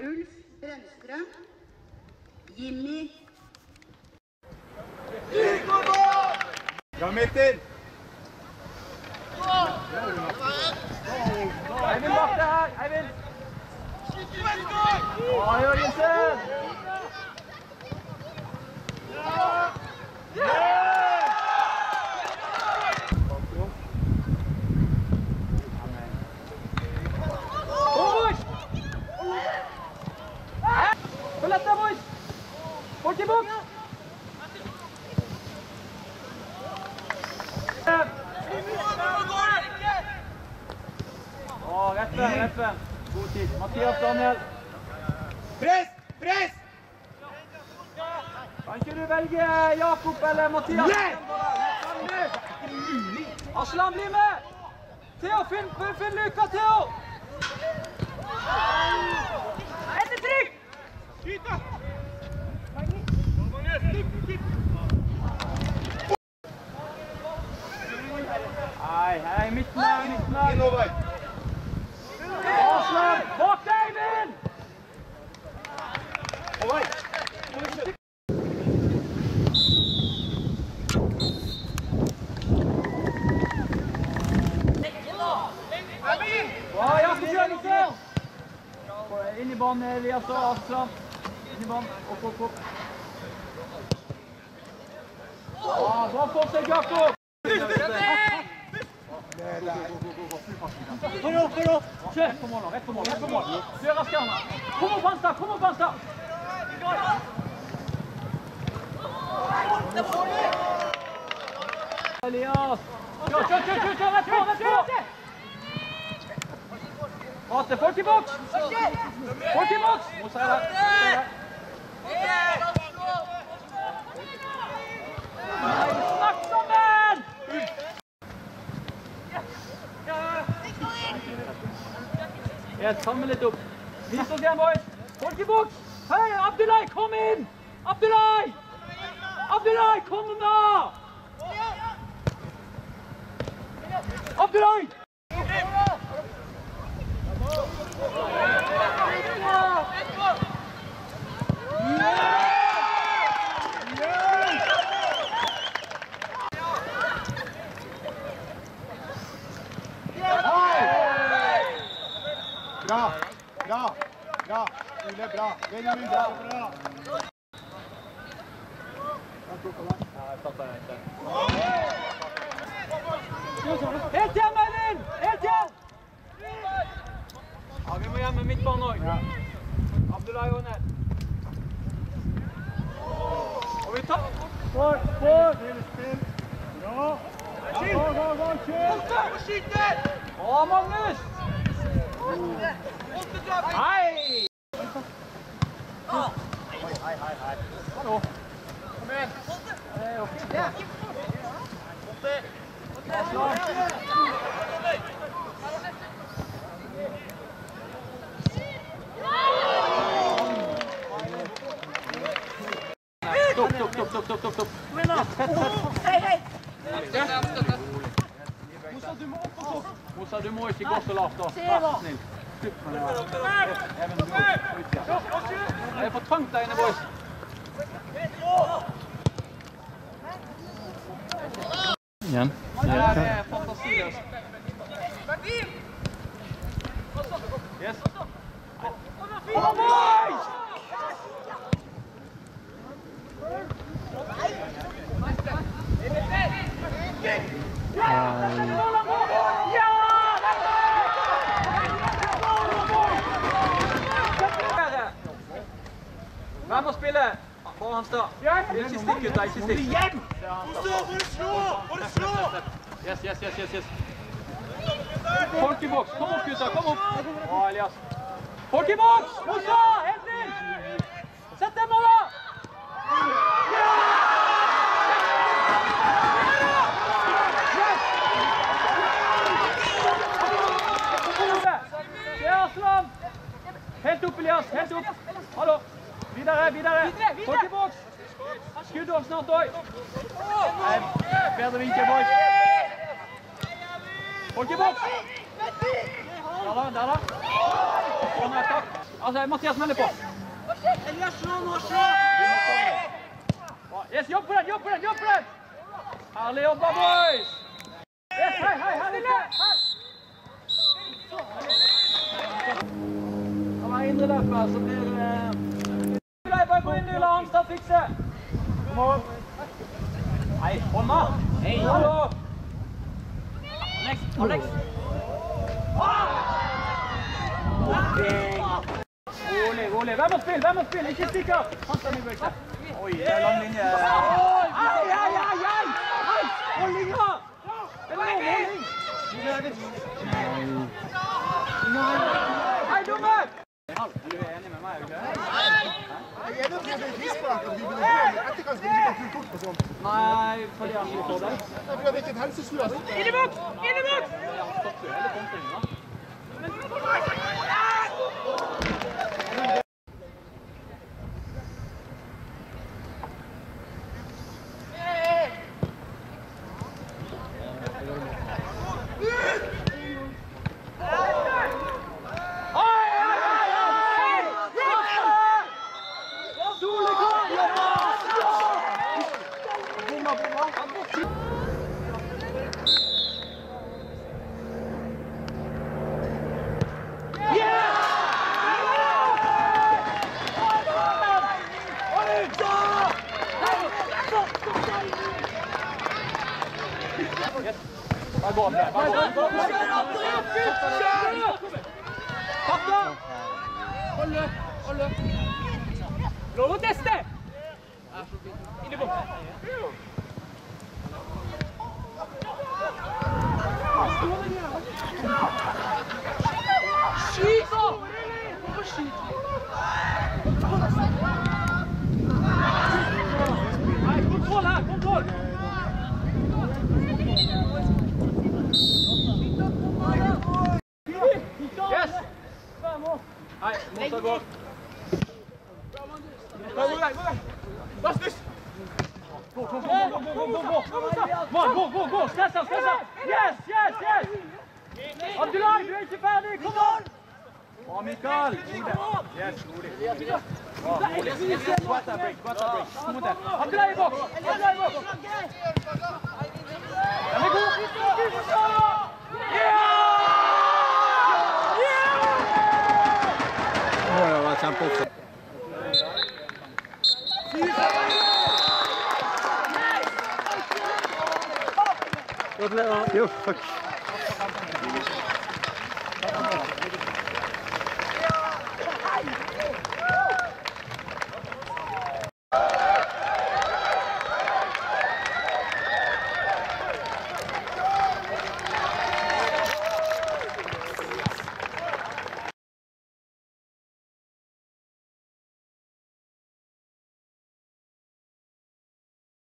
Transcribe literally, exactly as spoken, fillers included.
Ulf Brennstrøm, Jimmy. Bra midten! Eivind bak det her, Eivind! Bra, Jørgensen! Følg etter, boys! Folk i boks! Å, rett frem, rett frem. God tid. Mathias, Daniel. Press! Press! Kan ikke du velge Jakob eller Mathias? Nei! Aslan, bli med! Theo, finn, finn Luka, Theo! Etter trykk! Skyt da! Hei, hei, midten her, midten her. Innover! Aslan, bak deg, Eivind! Over! Bra, Jakob Jørgensen! Inn i banen, Elias og Aslan. Inn i banen, opp, opp, opp. Bra, bra forsøk, Jakob! For opp, for opp! Kjør! Kom mål nå, rett på mål, rett på mål. Kjør raskere. Kom opp, Hanstad, kom opp, Hanstad! Elias! Kjør, kjør, kjør, kjør, kjør, rett på, rett på! Mate, folk i boks! Folk i boks! Må se der. Nei, snakk sammen! Jeg samler litt opp. Vis oss igjen, boys! Folk i boks! Hei, Abdullahi, kom inn! Abdullahi! Abdullahi, kom da! Abdullahi! Bra! Bra! Bra! Ole, bra! Benjamin, bra! Bra! Helt igjen, Eivind! Helt igjen! Ja, vi må hjem med midtbanen også. Ja. Abdullahi og ned. Og vi tar. Sport, sport! Spill, spill! Bra! Gå, gå, gå, kjør! Å, Magnus! Hei! Hei, hei, hei. Hallo. Kom igjen. Det er ok. Ja. Stopp, stopp, stopp, stopp, stopp, stopp. Hei, hei. Mosa, du må opp og så. Mosa, du må ikke gå så lavt da. Vær så snill. Slutt med det her. Even, du må ut igjen. Det er for trangt der inne, boys. Igjen. Ja, det er fantasiløst. Yes. Kom, boys! Hvem må spille? På Hanstad. Ikke stikk ut, ikke stikk. Hjem! Må du slå! Må du slå! Yes, yes, yes, yes, yes. Folk i boks. Kom opp, gutta. Kom opp. Bra, Elias. Folk i boks! Mosa! Helt inn! Sett dem nå, da! Se, Aslan! Helt opp, Elias. Helt opp. Hallo. Videre, videre. Folk i boks. Skudd opp snart også. Nei, bedre vinkel, boys. Folk i boks. Der da, der da. Kom her, takk. Altså, Mathias melder på. Elias, slå nå, slå! Yes, jobb på den, jobb på den, jobb på den! Herlig jobba, boys! Yes, hei, hei, hei, Lille! Det var indre løpet, så blir det... Bare gå inn, la Hamstad fikse! Kom on! Hei, hånda! Hei! Hallo! Alex, Alex! Rolig, rolig. Hvem må spille? Hvem må spille? Ikke stikker! Hamstad mye bøyse. Oi, det er lang linje. Hei, hei, hei, hei! Hei, hold linja! Det er lov, hold linja! Hei, dommer! Er du enig med meg, ikke? Jeg er nødt til å bli frispark at vi vil gå med etterkast, men ikke kan kort på sånt. Nei, fordi han blir på det. Det er fordi det ikke er et helseslu. Inn i boks! Inn i boks! Han stopper jo hele kontringen da. Bare gå opp der, bare gå opp der. Takk da! Hold løp, hold løp. Lov å teste! Inn i bort. Skyt da! Hvorfor skyt? Nei, kontroll her, kontroll! Yes! Nei, måtte gå. Gå, gå vei, gå vei. Da snuss! Gå, gå, gå, gå, gå, gå, gå. Mann, gå, gå, gå. Stressa, stressa. Yes, yes, yes! Abdullah, du er ikke ferdig. Kom an! Bra, Mikael. Yes, rolig. Bra, rolig. Skvatt er break, skvatt er break. Kom mot det. Abdullah i boks. Abdullah i boks. Den er god. Det var kjempeoppsatt. Jo, takk.